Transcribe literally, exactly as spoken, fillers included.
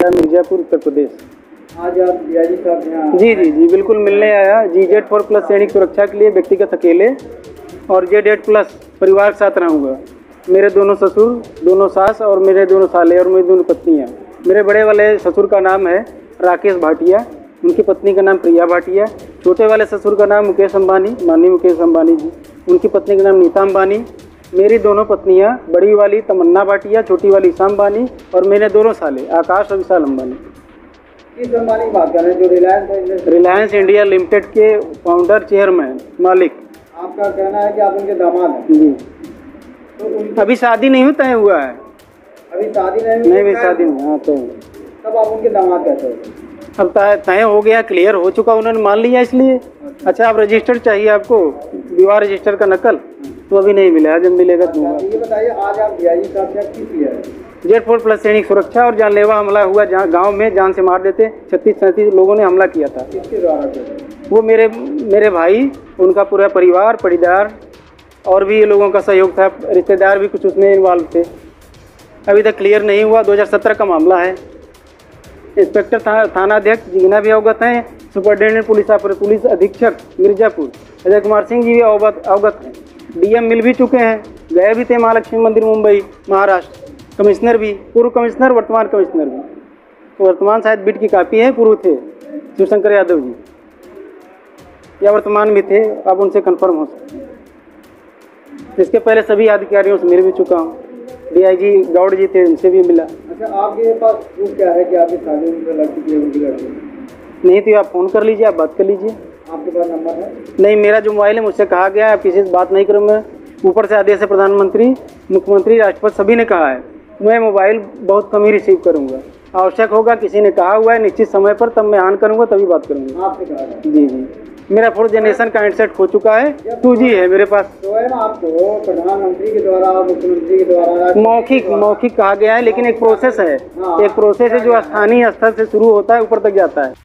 भाटिया, मिर्जापुर, उत्तर प्रदेश। आज आप डीआईजी साहब यहाँ? जी जी जी बिल्कुल मिलने आया। जी जेड फोर प्लस सैनिक सुरक्षा के लिए व्यक्तिगत अकेले और जेड एट प्लस परिवार के साथ रहूँगा। मेरे दोनों ससुर, दोनों सास और मेरे दोनों साले और मेरी दोनों पत्नियाँ। मेरे बड़े वाले ससुर का नाम है राकेश भाटिया, उनकी पत्नी का नाम प्रिया भाटिया। छोटे वाले ससुर का नाम मुकेश अंबानी, माननीय मुकेश अंबानी जी, उनकी पत्नी का नाम नीता अंबानी। मेरी दोनों पत्नियां, बड़ी वाली तमन्ना भाटिया, छोटी वाली ईशा अंबानी और मेरे दोनों साले आकाश और विशाल अंबानी। किस अंबानी की बात कर रहे हैं जो रिलायंस रिलायंस इंडिया लिमिटेड के फाउंडर, चेयरमैन, मालिक। आपका कहना है कि आप उनके दामाद हैं? जी। तो अभी शादी नहीं तय हुआ है। अभी शादी नहीं? नहीं भी शादी नहीं। हाँ तो तब आप उनके दामाद कहते हैं? अब तय हो गया, क्लियर हो चुका, उन्होंने मान लिया इसलिए। अच्छा, आप रजिस्टर चाहिए आपको, विवाह रजिस्टर का नकल, तो अभी नहीं मिला है, जब मिलेगा तो। ये बताइए आज आप डीआईजी साहब से किस लिए आए? जेड फोर प्लस सैनिक सुरक्षा और जानलेवा हमला हुआ, जहाँ गांव में जान से मार देते छत्तीस सैंतीस लोगों ने हमला किया था। किसके द्वारा? वो मेरे मेरे भाई, उनका पूरा परिवार, परिवार और भी ये लोगों का सहयोग था, रिश्तेदार भी कुछ उसमें इन्वॉल्व थे। अभी तक क्लियर नहीं हुआ। दो हज़ार सत्रह का मामला है। इंस्पेक्टर था, थाना अध्यक्ष जीना भी अवगत हैं। सुपरिटेंडेंट पुलिस पुलिस अधीक्षक मिर्जापुर अजय कुमार सिंह जी भी अवगत अवगत हैं। डीएम मिल भी चुके हैं, गए भी थे महालक्ष्मी मंदिर मुंबई, महाराष्ट्र। कमिश्नर भी, पूर्व कमिश्नर, वर्तमान कमिश्नर भी। तो वर्तमान शायद बिट की कापी है, पूर्व थे शिवशंकर यादव जी, या वर्तमान भी थे, आप उनसे कंफर्म हो सकते हैं। इसके पहले सभी अधिकारियों से मिल भी चुका हूँ। डीआईजी गौड़ जी थे, उनसे भी मिला। अच्छा, आपके पास प्रूफ क्या है कि आपकी शादी उनसे लग चुकी है, उनकी लड़की? नहीं तो आप फ़ोन कर लीजिए, आप बात कर लीजिए। आपके पास नंबर है? नहीं, मेरा जो मोबाइल है, मुझसे कहा गया है आप किसी से बात नहीं करूँगा। ऊपर से आदेश है, प्रधानमंत्री, मुख्यमंत्री, राष्ट्रपति सभी ने कहा है मैं मोबाइल बहुत कम ही रिसीव करूँगा। आवश्यक होगा, किसी ने कहा हुआ है निश्चित समय पर, तब मैं ऑन करूँगा, तभी बात करूँगा। आपसे कहा है? जी जी, मेरा फोर्थ जनरेशन का हैंडसेट खो चुका है, टू जी है मेरे पास। तो है ना, आपको प्रधानमंत्री के द्वारा, मुख्यमंत्री के द्वारा मौखिक मौखिक कहा गया है, लेकिन एक प्रोसेस है, एक प्रोसेस है जो स्थानीय स्तर से शुरू होता है, ऊपर तक जाता है।